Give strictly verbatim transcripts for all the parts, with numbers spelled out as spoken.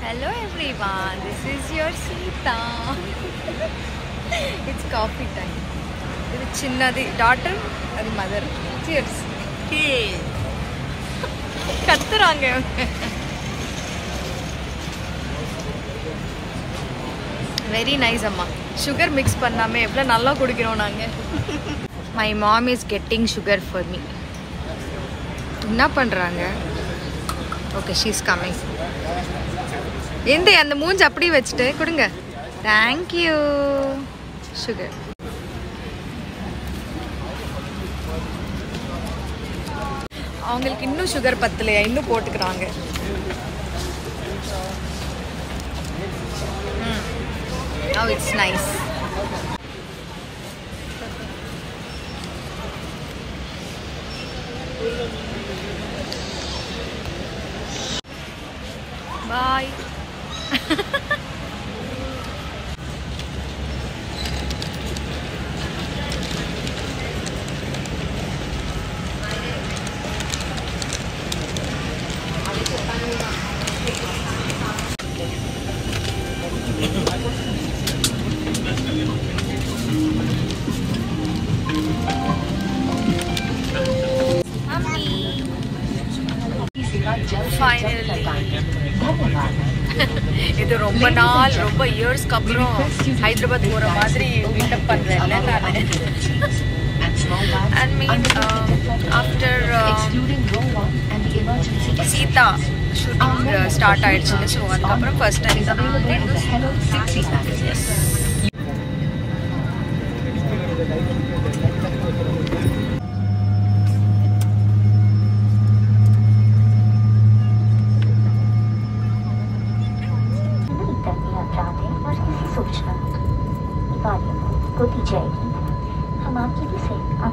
Hello everyone, this is your Sita. It's coffee time. This is Chinnadi daughter and mother. Cheers. Hey. Katturanga. Very nice amma. Sugar mix panname evla nalla kudikirom naanga. My mom is getting sugar for me. Enna pandranga? Okay, she's coming. எந்த அந்த மூஞ்சி அப்படியே வச்சிட்டு கொடுங்க. Thank you. Sugar. அவங்களுக்கு இன்னும் sugar பத்தலையா, இன்னும் போட்டுக்கறாங்க. Oh, it's nice. Bye. Finally. இது ரொம்ப நாள் ரொம்ப இயர்ஸ்க்கு அப்புறம் ஹைதராபாத் போற மாதிரி மீட்டப் பண்றேன்ல நான். And mean uh, after uh, Sita shooting uh, start ஆயிடுச்சு. So அதுக்கு அப்புறம் first time yes. होती जाएगी हम आपके लिए से आप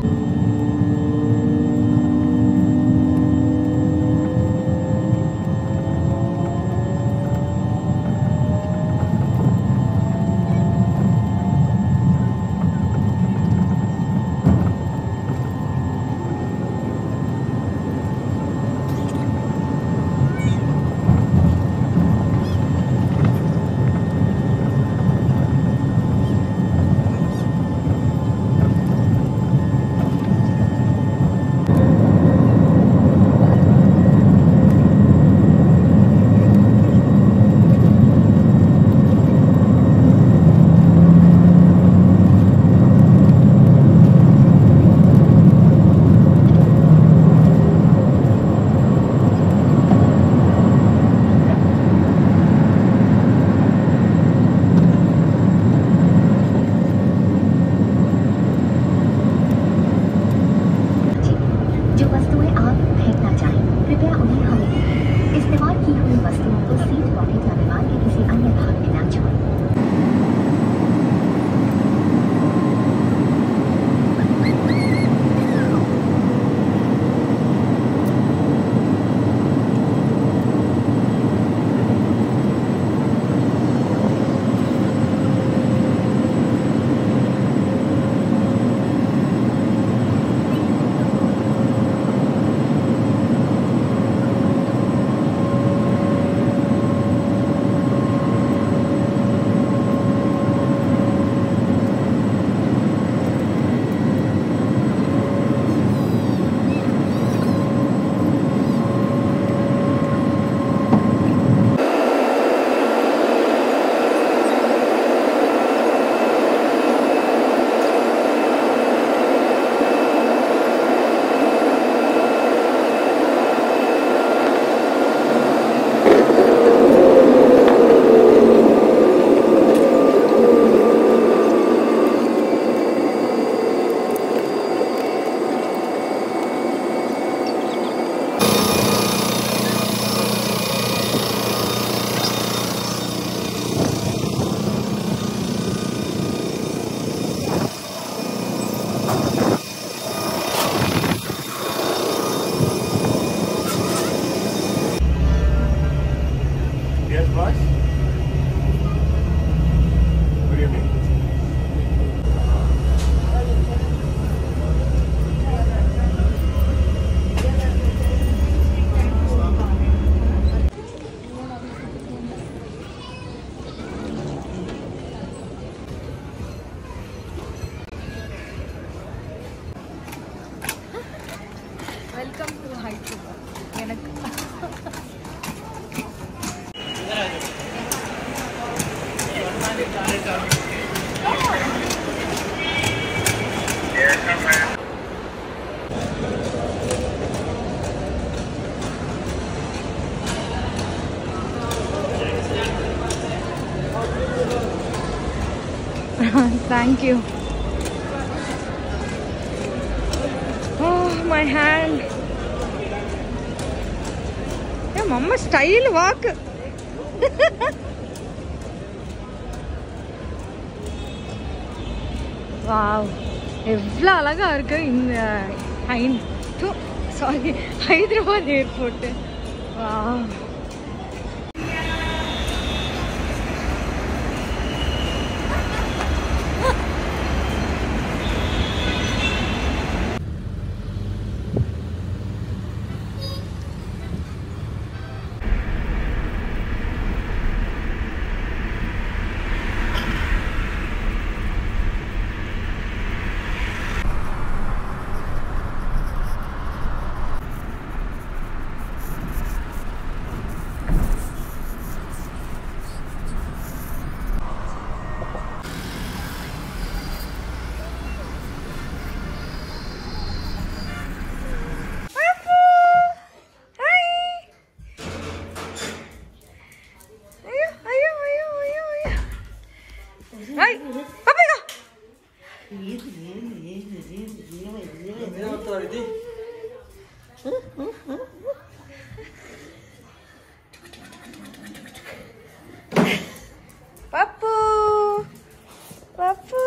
Thank you. Oh, my hand. Yeah, mama style walk. Wow. எவ்வளோ அழகா இருக்கு இந்த sorry Hyderabad airport. Wow. Papu, Papu.